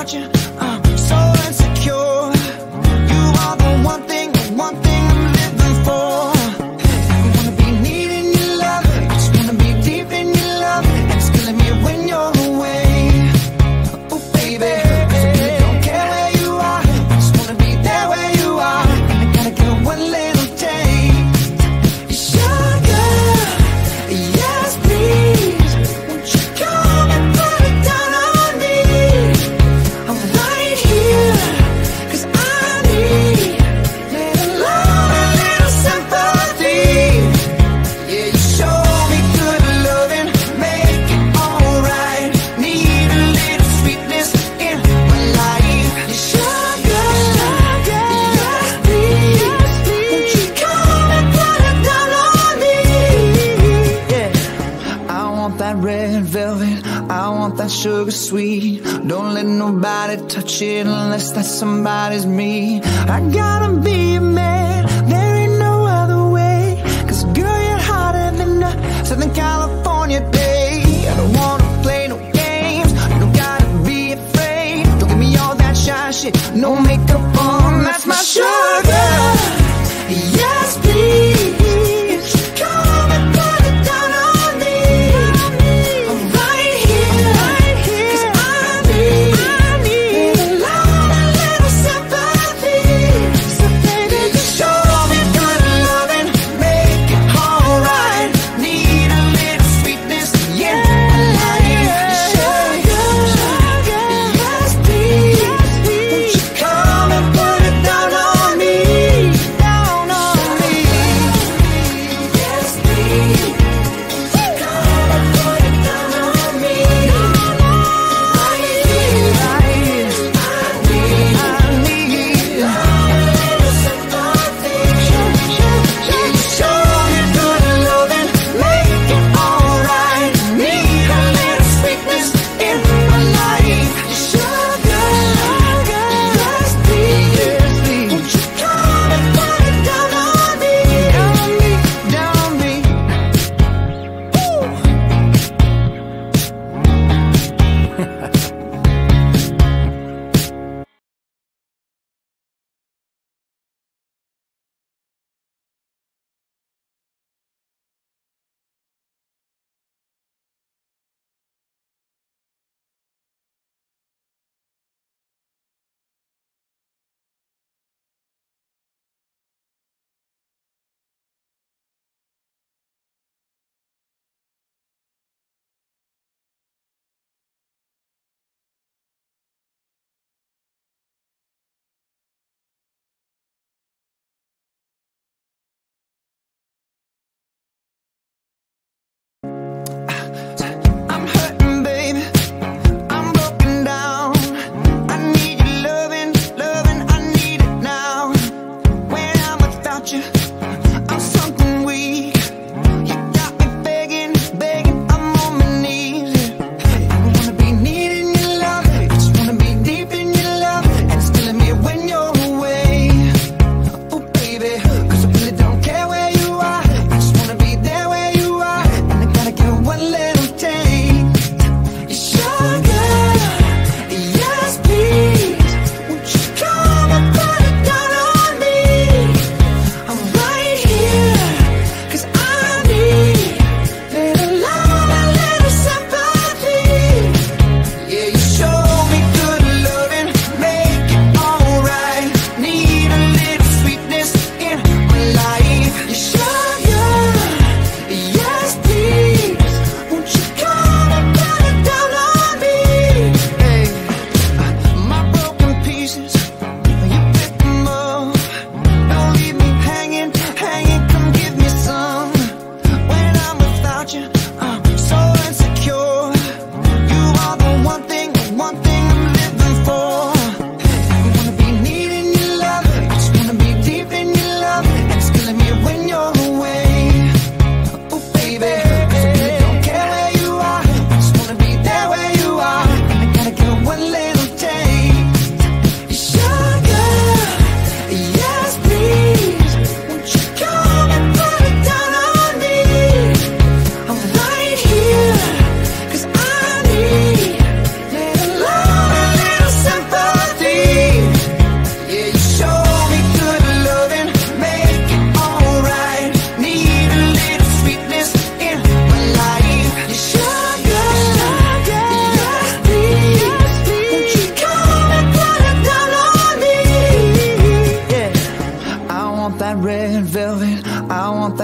without you, I'm so insecure. You are the one thing I'm living for. I wanna be needing your love, I just wanna be deep in your love, and it's killing me when you're away. Oh baby, 'cause I really don't care where you are, I just wanna be there where you are, and I gotta get one little taste. Sugar, yes please, won't you come and put it down on me? I'm right here, 'cause I need little love and little sympathy. Yeah, you show me good loving, make it alright. Need a little sweetness in my life. Sugar, yes please, won't you come and put it down on me? Yeah, I want that red velvet, I want that sugar sweet. Don't let nobody touch it unless that somebody's me. I gotta be a man, there ain't no other way. 'Cause girl, you're hotter than a Southern California day. I don't wanna play no games, you don't gotta be afraid. Don't give me all that shy shit, no makeup on, that's my sugar. Yes please, won't you come and put it down on me? I'm right here, 'cause I need little love and little sympathy. So baby, just show me good loving, make it alright. Need a little sweetness in my life. Sugar, yes please, won't you come and put it down on me? Down on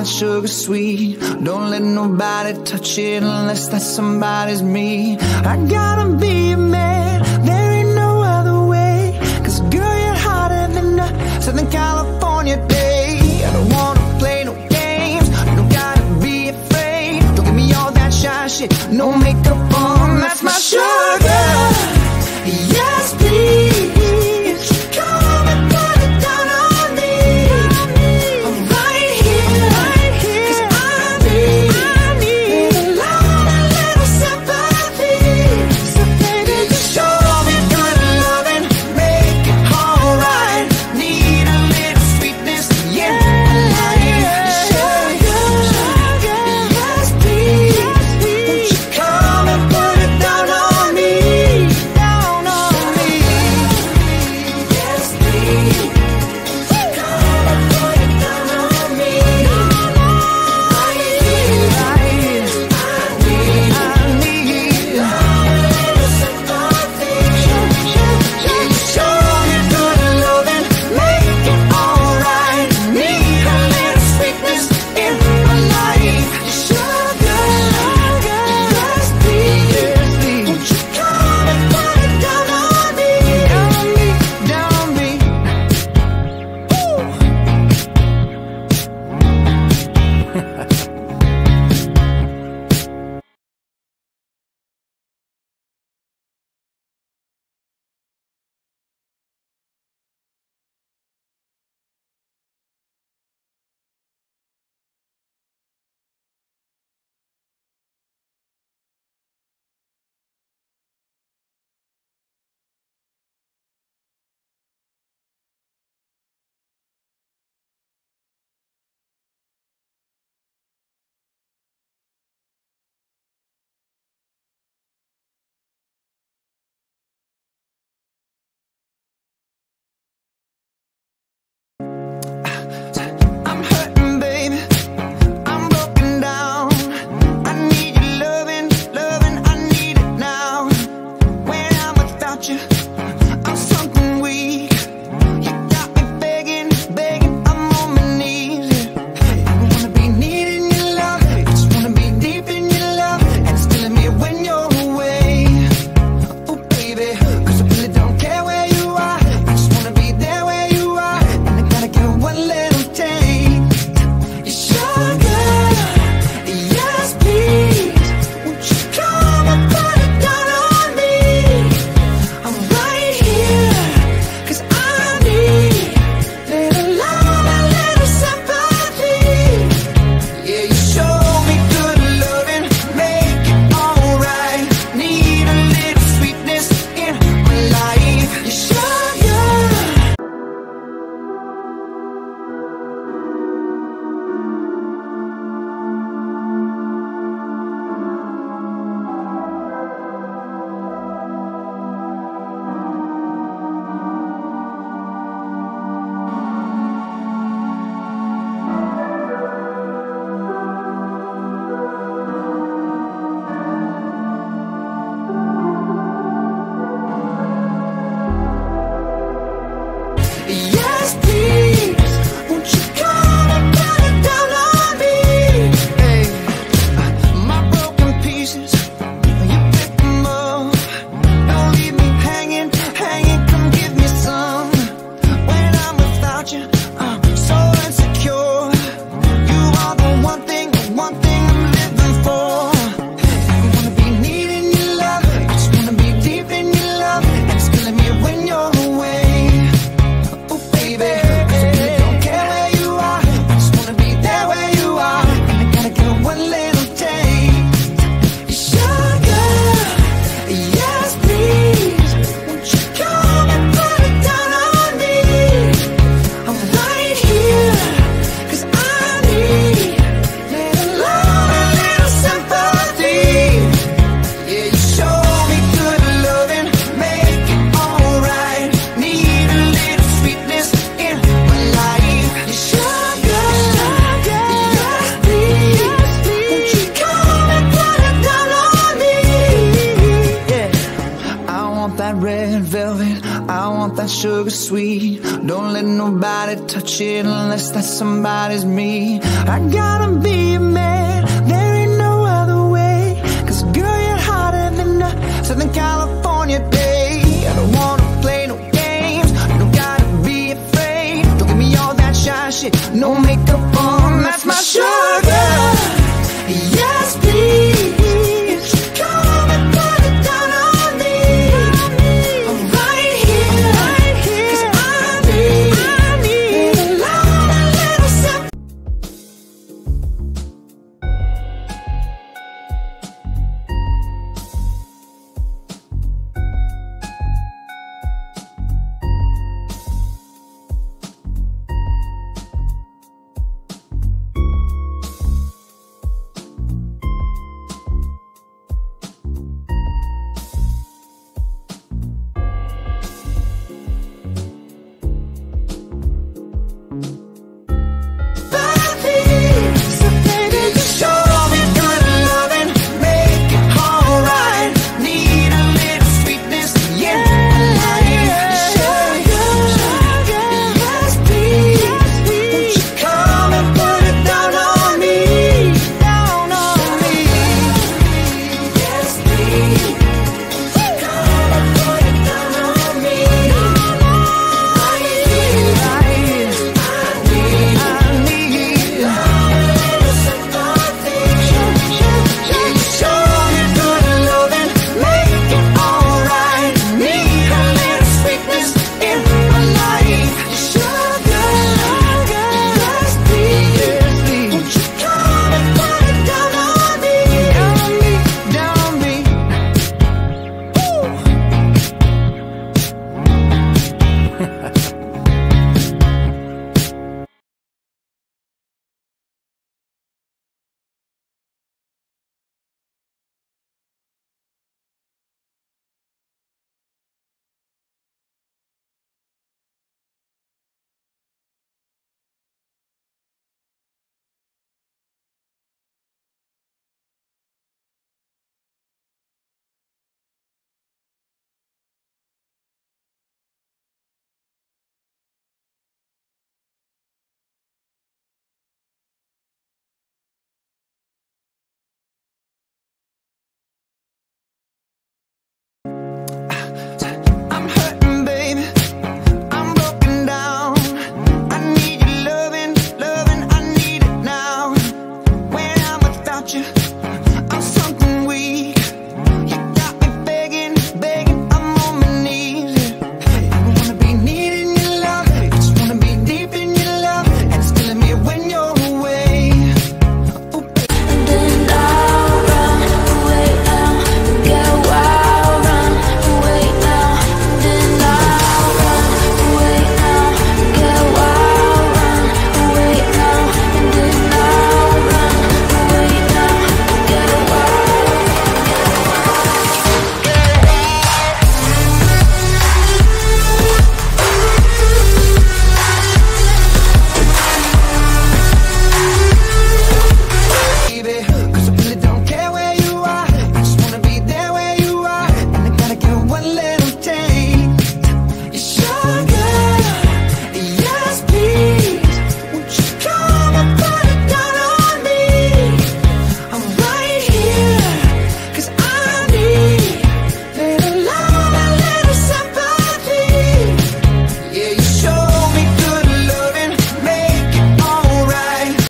that sugar sweet. Don't let nobody touch it unless that somebody's me. I gotta be a man, there ain't no other way. Cause girl, you're hotter than a Southern California day. I don't wanna play no games, you don't gotta be afraid. Don't give me all that shy shit, no makeup on, that's my sugar. Yes, please. Come and put it down on me. I'm right here, 'cause I need a love, a little sympathy. So baby, just show me good loving, make it alright. Need a little sweetness, yeah, life. Sugar, yes please. Won't you come and put it down on me? Down on me. Yes please. Come and put it down on me. Right here, right here. I need a little sympathy. Show me good loving, make it alright. Need a little sweetness in my life. Sugar, yes please. Won't you come and put it down on me? Down on me, I'm hurting, baby. I'm broken down. I need your loving, loving. I need it now. When I'm without you, I'm something weak. You got me begging, begging. I'm on my knees. I wanna be needing your love. I just wanna be deep in your love, and it's killing me when you're away. Oh baby, 'cause I really don't care where you are. I just wanna be there where you are, and I gotta get one little taste. Sugar, yes please. Won't you come and put it down on me? I'm right here, 'cause I need little love, a little sympathy. Yeah, you show me good loving, make it alright. Need a little sweetness in my life. You sugar. Yes please. Won't you come and put it down on me? Hey, my broken pieces, you pick them up. Don't leave me hanging, hanging. Come give me some. When I'm without you, I'm so insecure. You are the one thing I'm living for. I wanna be needing your love, I just wanna be deep in your love, and it's killing me when you're away. Oh I want that sugar sweet. Don't let nobody touch it unless that somebody's me. I gotta be a man, there ain't no other way. 'Cause girl, you're hotter than a Southern California